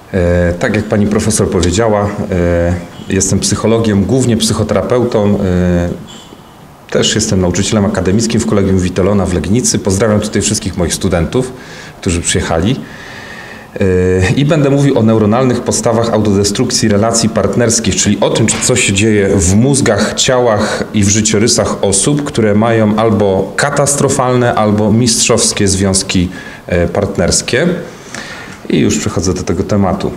Tak jak pani profesor powiedziała, jestem psychologiem, głównie psychoterapeutą. Też jestem nauczycielem akademickim w Kolegium Witellona w Legnicy. Pozdrawiam tutaj wszystkich moich studentów, którzy przyjechali. I będę mówił o neuronalnych podstawach autodestrukcji relacji partnerskich, czyli o tym, co się dzieje w mózgach, ciałach i w życiorysach osób, które mają albo katastrofalne, albo mistrzowskie związki partnerskie. I już przechodzę do tego tematu.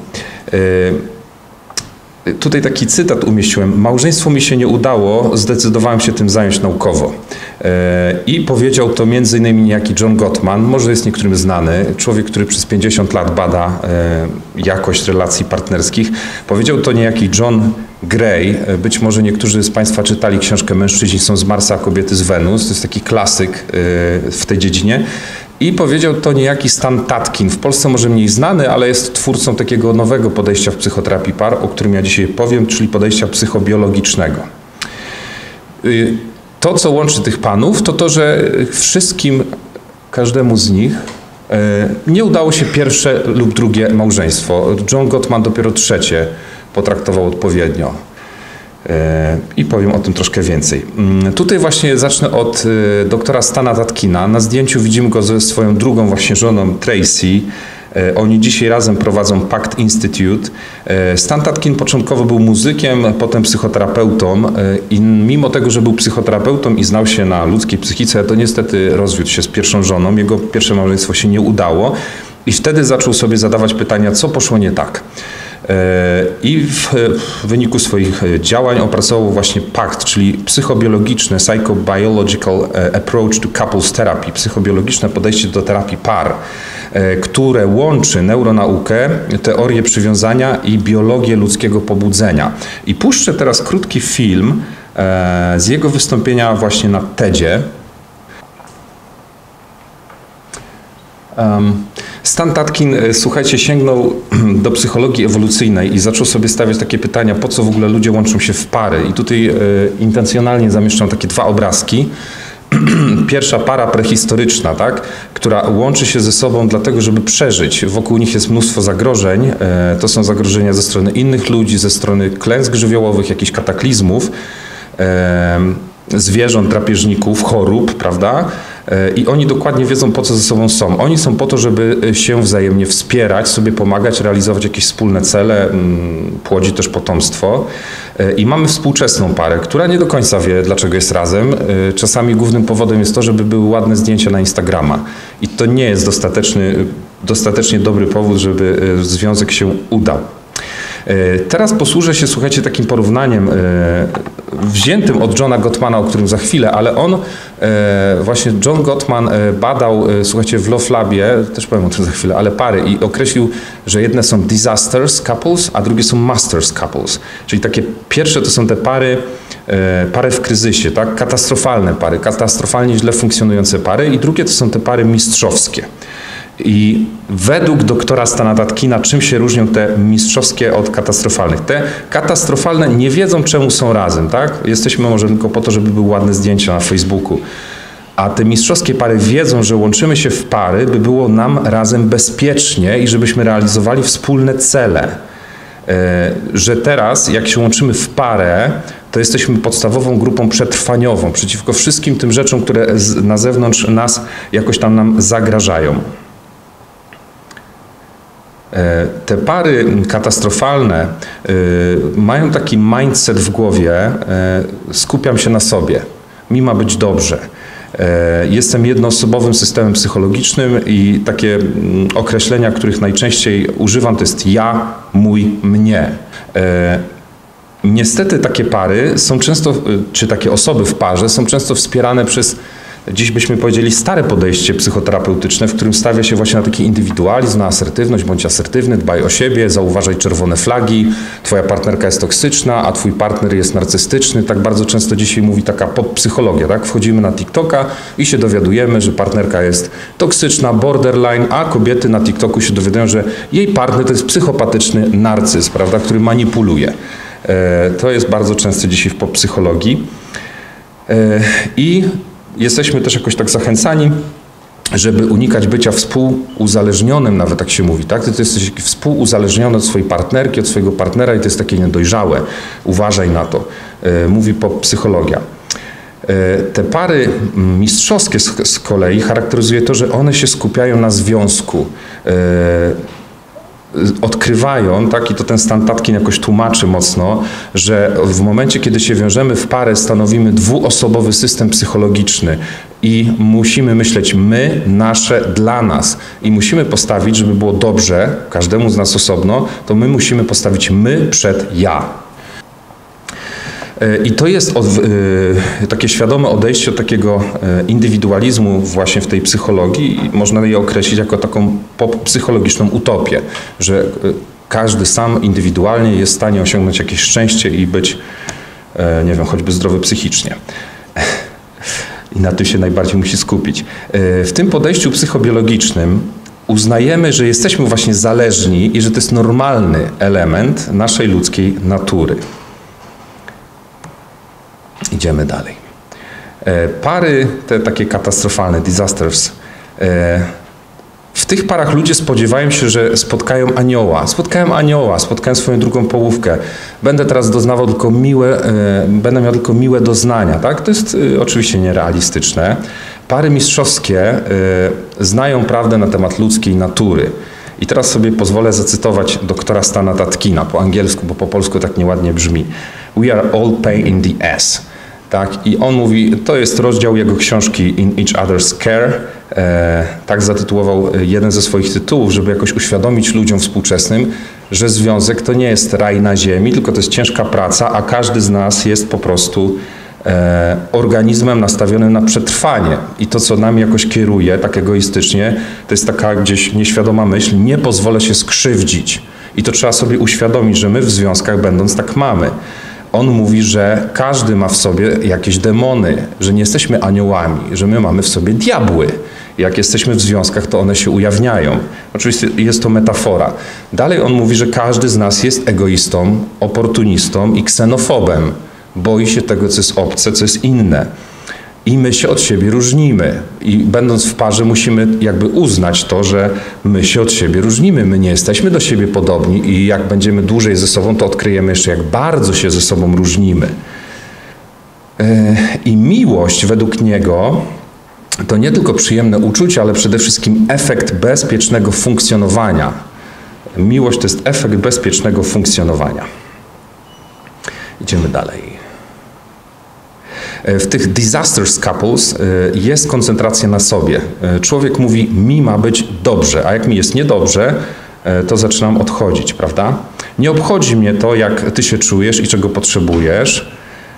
Tutaj taki cytat umieściłem. Małżeństwo mi się nie udało, zdecydowałem się tym zająć naukowo. I powiedział to m.in. niejaki John Gottman, może jest niektórym znany, człowiek, który przez 50 lat bada jakość relacji partnerskich. Powiedział to niejaki John Gray. Być może niektórzy z Państwa czytali książkę Mężczyźni są z Marsa, a kobiety z Wenus. To jest taki klasyk w tej dziedzinie. I powiedział to niejaki Stan Tatkin. W Polsce może mniej znany, ale jest twórcą takiego nowego podejścia w psychoterapii par, o którym ja dzisiaj powiem, czyli podejścia psychobiologicznego. To, co łączy tych panów, to to, że wszystkim, każdemu z nich nie udało się pierwsze lub drugie małżeństwo. John Gottman dopiero trzecie potraktował odpowiednio. I powiem o tym troszkę więcej. Tutaj właśnie zacznę od doktora Stana Tatkina. Na zdjęciu widzimy go ze swoją drugą właśnie żoną Tracy. Oni dzisiaj razem prowadzą Pact Institute. Stan Tatkin początkowo był muzykiem, potem psychoterapeutą i mimo tego, że był psychoterapeutą i znał się na ludzkiej psychice, to niestety rozwiódł się z pierwszą żoną. Jego pierwsze małżeństwo się nie udało i wtedy zaczął sobie zadawać pytania, co poszło nie tak. I w wyniku swoich działań opracował właśnie PACT, czyli psychobiologiczne Psychobiological Approach to Couples Therapy, psychobiologiczne podejście do terapii par, które łączy neuronaukę, teorię przywiązania i biologię ludzkiego pobudzenia. I puszczę teraz krótki film z jego wystąpienia właśnie na TEDzie. Stan Tatkin, słuchajcie, sięgnął do psychologii ewolucyjnej i zaczął sobie stawiać takie pytania, po co w ogóle ludzie łączą się w pary. I tutaj intencjonalnie zamieszczam takie dwa obrazki. Pierwsza para prehistoryczna, tak, która łączy się ze sobą dlatego, żeby przeżyć. Wokół nich jest mnóstwo zagrożeń. To są zagrożenia ze strony innych ludzi, ze strony klęsk żywiołowych, jakichś kataklizmów, zwierząt, drapieżników, chorób, prawda? I oni dokładnie wiedzą, po co ze sobą są. Oni są po to, żeby się wzajemnie wspierać, sobie pomagać, realizować jakieś wspólne cele, płodzi też potomstwo. I mamy współczesną parę, która nie do końca wie, dlaczego jest razem. Czasami głównym powodem jest to, żeby były ładne zdjęcia na Instagrama. I to nie jest dostatecznie dobry powód, żeby związek się udał. Teraz posłużę się, słuchajcie, takim porównaniem wziętym od Johna Gottmana, o którym za chwilę, ale on, właśnie John Gottman badał, słuchajcie, w Love Labie, też powiem o tym za chwilę, ale pary i określił, że jedne są disasters couples, a drugie są masters couples. Czyli takie pierwsze to są te pary w kryzysie, tak? Katastrofalne pary, katastrofalnie źle funkcjonujące pary i drugie to są te pary mistrzowskie. I według doktora Stana Tatkina, czym się różnią te mistrzowskie od katastrofalnych? Te katastrofalne nie wiedzą, czemu są razem, tak? Jesteśmy może tylko po to, żeby były ładne zdjęcia na Facebooku. A te mistrzowskie pary wiedzą, że łączymy się w pary, by było nam razem bezpiecznie i żebyśmy realizowali wspólne cele. Że teraz, jak się łączymy w parę, to jesteśmy podstawową grupą przetrwaniową przeciwko wszystkim tym rzeczom, które na zewnątrz nas jakoś tam nam zagrażają. Te pary katastrofalne mają taki mindset w głowie, skupiam się na sobie, mi ma być dobrze. Jestem jednoosobowym systemem psychologicznym i takie określenia, których najczęściej używam, to jest ja, mój, mnie. Niestety takie pary są często, czy takie osoby w parze są często wspierane przez, dziś byśmy powiedzieli, stare podejście psychoterapeutyczne, w którym stawia się właśnie na taki indywidualizm, na asertywność, bądź asertywny, dbaj o siebie, zauważaj czerwone flagi, twoja partnerka jest toksyczna, a twój partner jest narcystyczny. Tak bardzo często dzisiaj mówi taka pop-psychologia, tak? Wchodzimy na TikToka i się dowiadujemy, że partnerka jest toksyczna, borderline, a kobiety na TikToku się dowiadują, że jej partner to jest psychopatyczny narcyz, prawda, który manipuluje. To jest bardzo często dzisiaj w pop-psychologii. I jesteśmy też jakoś tak zachęcani żeby unikać bycia współuzależnionym, nawet tak się mówi, tak? Ty jesteś współuzależniony od swojej partnerki, od swojego partnera i to jest takie niedojrzałe. Uważaj na to. Mówi psychologia. Te pary mistrzowskie z kolei charakteryzuje to, że one się skupiają na związku. Odkrywają, tak, i to ten Stan Tatkin jakoś tłumaczy mocno, że w momencie, kiedy się wiążemy w parę, stanowimy dwuosobowy system psychologiczny i musimy myśleć my, nasze, dla nas. I musimy postawić, żeby było dobrze, każdemu z nas osobno, to my musimy postawić my przed ja. I to jest takie świadome odejście od takiego indywidualizmu właśnie w tej psychologii i można je określić jako taką psychologiczną utopię, że każdy sam indywidualnie jest w stanie osiągnąć jakieś szczęście i być, nie wiem, choćby zdrowy psychicznie. I na tym się najbardziej musi skupić. W tym podejściu psychobiologicznym uznajemy, że jesteśmy właśnie zależni i że to jest normalny element naszej ludzkiej natury. Idziemy dalej. Pary, te takie katastrofalne, disasters, w tych parach ludzie spodziewają się, że spotkają anioła. Spotkałem swoją drugą połówkę. Będę teraz doznawał będę miał tylko miłe doznania. Tak? To jest oczywiście nierealistyczne. Pary mistrzowskie znają prawdę na temat ludzkiej natury. I teraz sobie pozwolę zacytować doktora Stana Tatkina po angielsku, bo po polsku tak nieładnie brzmi. We are all pain in the ass. Tak? I on mówi, to jest rozdział jego książki In Each Other's Care. Tak zatytułował jeden ze swoich tytułów, żeby jakoś uświadomić ludziom współczesnym, że związek to nie jest raj na ziemi, tylko to jest ciężka praca, a każdy z nas jest po prostu organizmem nastawionym na przetrwanie. I to, co nami jakoś kieruje, tak egoistycznie, to jest taka gdzieś nieświadoma myśl, nie pozwolę się skrzywdzić. I to trzeba sobie uświadomić, że my w związkach będąc tak mamy. On mówi, że każdy ma w sobie jakieś demony, że nie jesteśmy aniołami, że my mamy w sobie diabły. Jak jesteśmy w związkach, to one się ujawniają. Oczywiście jest to metafora. Dalej on mówi, że każdy z nas jest egoistą, oportunistą i ksenofobem. Boi się tego, co jest obce, co jest inne. I my się od siebie różnimy. I będąc w parze musimy jakby uznać to, że my się od siebie różnimy. My nie jesteśmy do siebie podobni i jak będziemy dłużej ze sobą, to odkryjemy jeszcze, jak bardzo się ze sobą różnimy. I miłość według niego to nie tylko przyjemne uczucie, ale przede wszystkim efekt bezpiecznego funkcjonowania. Miłość to jest efekt bezpiecznego funkcjonowania. Idziemy dalej. W tych disasters couples jest koncentracja na sobie. Człowiek mówi, mi ma być dobrze, a jak mi jest niedobrze, to zaczynam odchodzić, prawda? Nie obchodzi mnie to, jak ty się czujesz i czego potrzebujesz.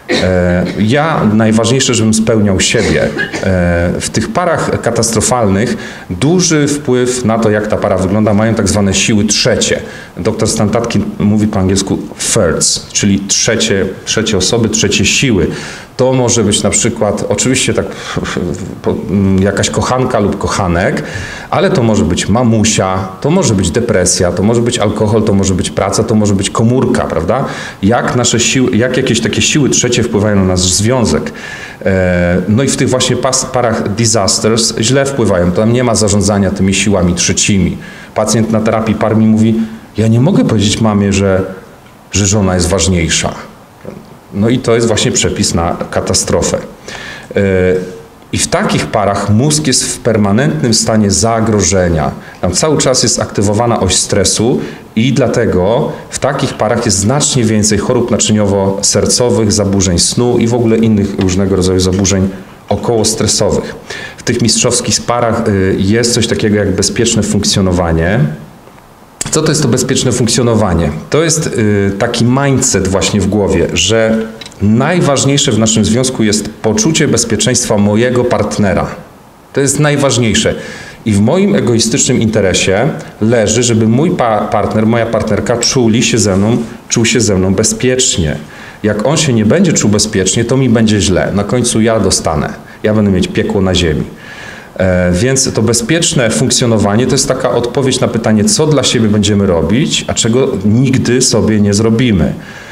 Ja najważniejsze, żebym spełniał siebie. W tych parach katastrofalnych duży wpływ na to, jak ta para wygląda, mają tak zwane siły trzecie. Dr Stan Tatkin mówi po angielsku thirds, czyli trzecie osoby, trzecie siły. To może być na przykład, oczywiście tak jakaś kochanka lub kochanek, ale to może być mamusia, to może być depresja, to może być alkohol, to może być praca, to może być komórka, prawda? Jak nasze siły, jak jakieś takie siły trzecie wpływają na nasz związek. No i w tych właśnie parach disasters źle wpływają. Tam nie ma zarządzania tymi siłami trzecimi. Pacjent na terapii par mi mówi, ja nie mogę powiedzieć mamie, że żona jest ważniejsza. No i to jest właśnie przepis na katastrofę. I w takich parach mózg jest w permanentnym stanie zagrożenia. Tam cały czas jest aktywowana oś stresu i dlatego w takich parach jest znacznie więcej chorób naczyniowo-sercowych, zaburzeń snu i w ogóle innych różnego rodzaju zaburzeń okołostresowych. W tych mistrzowskich parach jest coś takiego jak bezpieczne funkcjonowanie. Co to jest to bezpieczne funkcjonowanie? To jest taki mindset właśnie w głowie, że najważniejsze w naszym związku jest poczucie bezpieczeństwa mojego partnera. To jest najważniejsze. I w moim egoistycznym interesie leży, żeby mój partner, moja partnerka czuł się ze mną bezpiecznie. Jak on się nie będzie czuł bezpiecznie, to mi będzie źle. Na końcu ja dostanę. Ja będę mieć piekło na ziemi. Więc to bezpieczne funkcjonowanie to jest taka odpowiedź na pytanie, co dla siebie będziemy robić, a czego nigdy sobie nie zrobimy.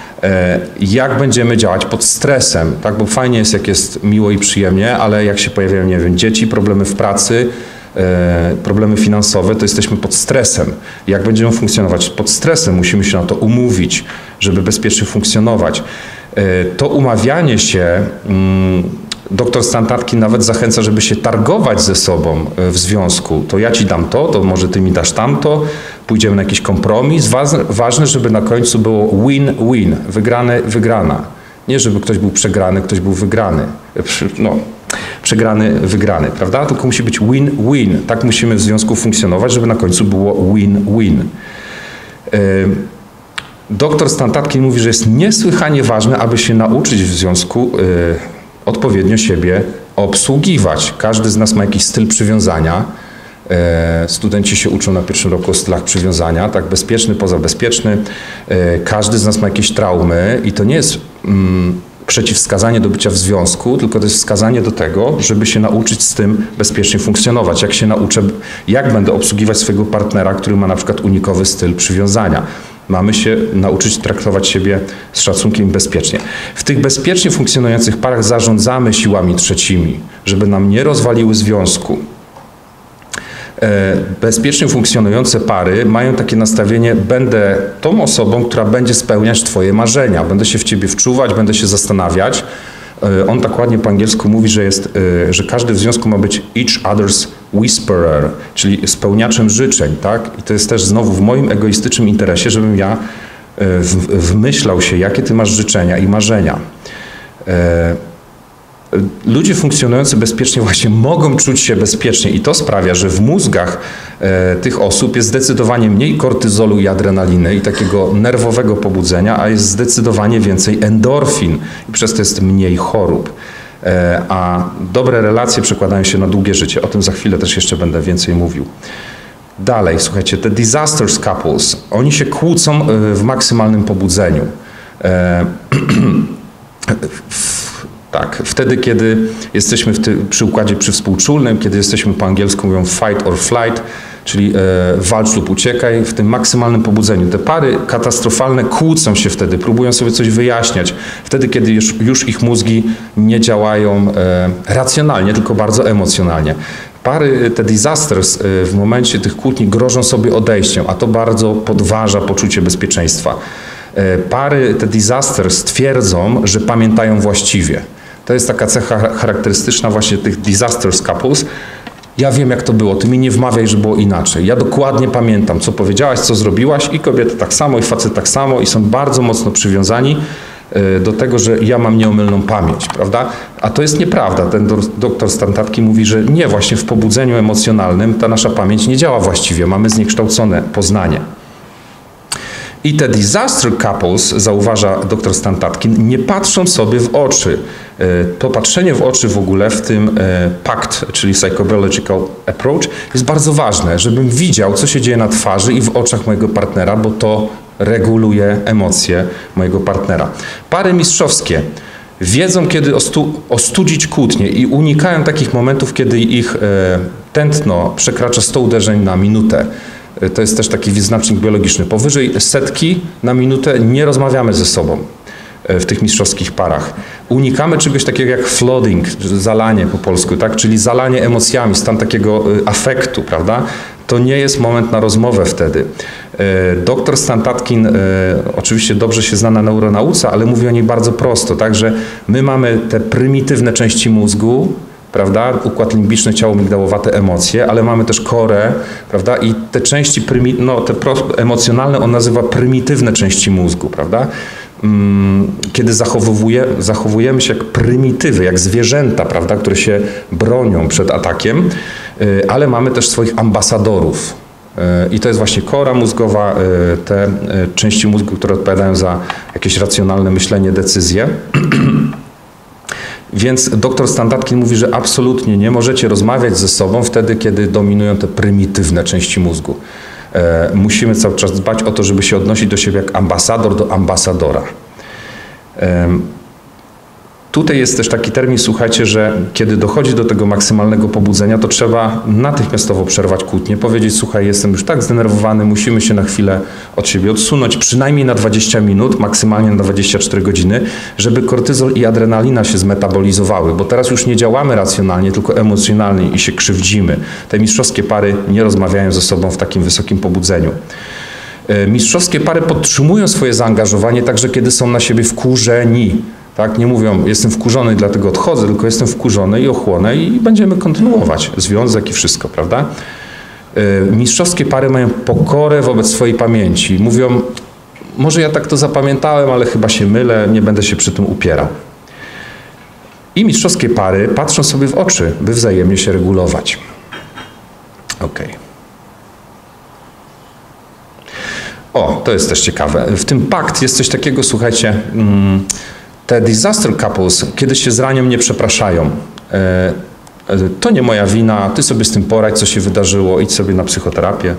Jak będziemy działać pod stresem, tak? Bo fajnie jest, jak jest miło i przyjemnie, ale jak się pojawiają, nie wiem, dzieci, problemy w pracy, problemy finansowe, to jesteśmy pod stresem. Jak będziemy funkcjonować pod stresem? Musimy się na to umówić, żeby bezpiecznie funkcjonować. To umawianie się, doktor Stantatkin nawet zachęca, żeby się targować ze sobą w związku. To ja ci dam to może ty mi dasz tamto, pójdziemy na jakiś kompromis. Ważne, żeby na końcu było win-win, wygrana. Nie, żeby ktoś był przegrany, ktoś był wygrany. No, przegrany, wygrany, prawda? Tylko musi być win-win. Tak musimy w związku funkcjonować, żeby na końcu było win-win. Doktor Stantatkin mówi, że jest niesłychanie ważne, aby się nauczyć w związku odpowiednio siebie obsługiwać. Każdy z nas ma jakiś styl przywiązania. Studenci się uczą na pierwszym roku o stylach przywiązania, tak, bezpieczny, pozabezpieczny. Każdy z nas ma jakieś traumy i to nie jest przeciwwskazanie do bycia w związku, tylko to jest wskazanie do tego, żeby się nauczyć z tym bezpiecznie funkcjonować. Jak się nauczę, jak będę obsługiwać swojego partnera, który ma na przykład unikowy styl przywiązania. Mamy się nauczyć traktować siebie z szacunkiem i bezpiecznie. W tych bezpiecznie funkcjonujących parach zarządzamy siłami trzecimi, żeby nam nie rozwaliły związku. Bezpiecznie funkcjonujące pary mają takie nastawienie: będę tą osobą, która będzie spełniać twoje marzenia, będę się w ciebie wczuwać, będę się zastanawiać. On tak ładnie po angielsku mówi, że każdy w związku ma być each other's whisperer, czyli spełniaczem życzeń, tak? I to jest też znowu w moim egoistycznym interesie, żebym ja wmyślał się, jakie ty masz życzenia i marzenia. Ludzie funkcjonujący bezpiecznie właśnie mogą czuć się bezpiecznie i to sprawia, że w mózgach tych osób jest zdecydowanie mniej kortyzolu i adrenaliny i takiego nerwowego pobudzenia, a jest zdecydowanie więcej endorfin i przez to jest mniej chorób. A dobre relacje przekładają się na długie życie. O tym za chwilę też jeszcze będę więcej mówił. Dalej, słuchajcie, te disasters couples, oni się kłócą w maksymalnym pobudzeniu. Tak, wtedy, kiedy jesteśmy przy układzie przywspółczulnym, kiedy jesteśmy po angielsku mówią fight or flight, czyli walcz lub uciekaj, w tym maksymalnym pobudzeniu. Te pary katastrofalne kłócą się wtedy, próbują sobie coś wyjaśniać. Wtedy, kiedy już ich mózgi nie działają racjonalnie, tylko bardzo emocjonalnie. Pary, te disasters w momencie tych kłótni grożą sobie odejściem, a to bardzo podważa poczucie bezpieczeństwa. Pary, te disasters twierdzą, że pamiętają właściwie. To jest taka cecha charakterystyczna właśnie tych disasters couples. Ja wiem, jak to było, ty mi nie wmawiaj, że było inaczej. Ja dokładnie pamiętam, co powiedziałaś, co zrobiłaś i kobieta tak samo, i facet tak samo i są bardzo mocno przywiązani do tego, że ja mam nieomylną pamięć, prawda? A to jest nieprawda. Ten doktor Stantatkin mówi, że nie, właśnie w pobudzeniu emocjonalnym ta nasza pamięć nie działa właściwie, mamy zniekształcone poznanie. I te disaster couples, zauważa dr Stantatkin, nie patrzą sobie w oczy. To patrzenie w oczy w ogóle w tym PACT, czyli Psychobiological Approach, jest bardzo ważne, żebym widział, co się dzieje na twarzy i w oczach mojego partnera, bo to reguluje emocje mojego partnera. Pary mistrzowskie wiedzą, kiedy ostudzić kłótnie i unikają takich momentów, kiedy ich tętno przekracza 100 uderzeń na minutę. To jest też taki wyznacznik biologiczny. Powyżej 100 na minutę nie rozmawiamy ze sobą w tych mistrzowskich parach. Unikamy czegoś takiego jak flooding, zalanie po polsku, tak? Czyli zalanie emocjami, stan takiego afektu, prawda? To nie jest moment na rozmowę wtedy. Doktor Stantatkin oczywiście dobrze się zna na neuronauce, ale mówi o niej bardzo prosto, tak? Że my mamy te prymitywne części mózgu, prawda? Układ limbiczny, ciało migdałowate, emocje, ale mamy też korę, prawda? I te części te emocjonalne on nazywa prymitywne części mózgu, prawda? Kiedy zachowujemy się jak prymitywy, jak zwierzęta, prawda? Które się bronią przed atakiem, ale mamy też swoich ambasadorów. I to jest właśnie kora mózgowa, te części mózgu, które odpowiadają za jakieś racjonalne myślenie, decyzje. Więc dr Stantatkin mówi, że absolutnie nie możecie rozmawiać ze sobą wtedy, kiedy dominują te prymitywne części mózgu. Musimy cały czas dbać o to, żeby się odnosić do siebie jak ambasador do ambasadora. Tutaj jest też taki termin, słuchajcie, że kiedy dochodzi do tego maksymalnego pobudzenia, to trzeba natychmiastowo przerwać kłótnię, powiedzieć, słuchaj, jestem już tak zdenerwowany, musimy się na chwilę od siebie odsunąć, przynajmniej na 20 minut, maksymalnie na 24 godziny, żeby kortyzol i adrenalina się zmetabolizowały, bo teraz już nie działamy racjonalnie, tylko emocjonalnie i się krzywdzimy. Te mistrzowskie pary nie rozmawiają ze sobą w takim wysokim pobudzeniu. Mistrzowskie pary podtrzymują swoje zaangażowanie także kiedy są na siebie wkurzeni. Tak, nie mówią, jestem wkurzony, dlatego odchodzę, tylko jestem wkurzony i ochłonę i będziemy kontynuować związek i wszystko, prawda? Mistrzowskie pary mają pokorę wobec swojej pamięci. Mówią, może ja tak to zapamiętałem, ale chyba się mylę, nie będę się przy tym upierał. I mistrzowskie pary patrzą sobie w oczy, by wzajemnie się regulować. Okej. O, to jest też ciekawe. W tym pakt jest coś takiego, słuchajcie, te disaster couples, kiedy się zranią, nie przepraszają. To nie moja wina, ty sobie z tym poradź, co się wydarzyło, idź sobie na psychoterapię.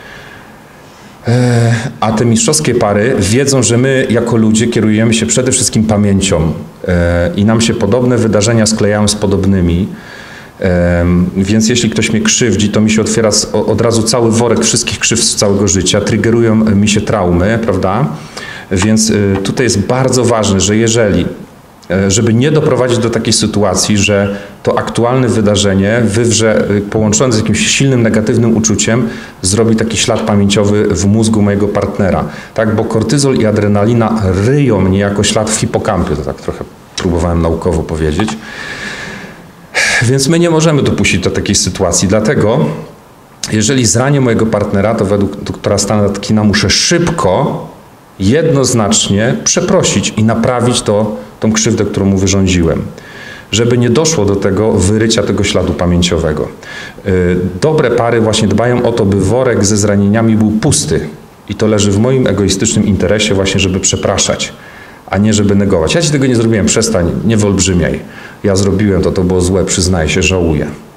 A te mistrzowskie pary wiedzą, że my jako ludzie kierujemy się przede wszystkim pamięcią i nam się podobne wydarzenia sklejają z podobnymi. Więc jeśli ktoś mnie krzywdzi, to mi się otwiera od razu cały worek wszystkich krzywd z całego życia, triggerują mi się traumy, prawda? Więc tutaj jest bardzo ważne, że żeby nie doprowadzić do takiej sytuacji, że to aktualne wydarzenie wywrze, połączone z jakimś silnym negatywnym uczuciem, zrobi taki ślad pamięciowy w mózgu mojego partnera. Tak, bo kortyzol i adrenalina ryją niejako ślad w hipokampie, to tak trochę próbowałem naukowo powiedzieć. Więc my nie możemy dopuścić do takiej sytuacji. Dlatego, jeżeli zranię mojego partnera, to według doktora Stanardkina muszę szybko, jednoznacznie przeprosić i naprawić tą krzywdę, którą mu wyrządziłem. Żeby nie doszło do tego wyrycia tego śladu pamięciowego. Dobre pary właśnie dbają o to, by worek ze zranieniami był pusty. I to leży w moim egoistycznym interesie właśnie, żeby przepraszać, a nie żeby negować. Ja ci tego nie zrobiłem, przestań, nie wyolbrzymiaj. Ja zrobiłem to było złe, przyznaję się, żałuję.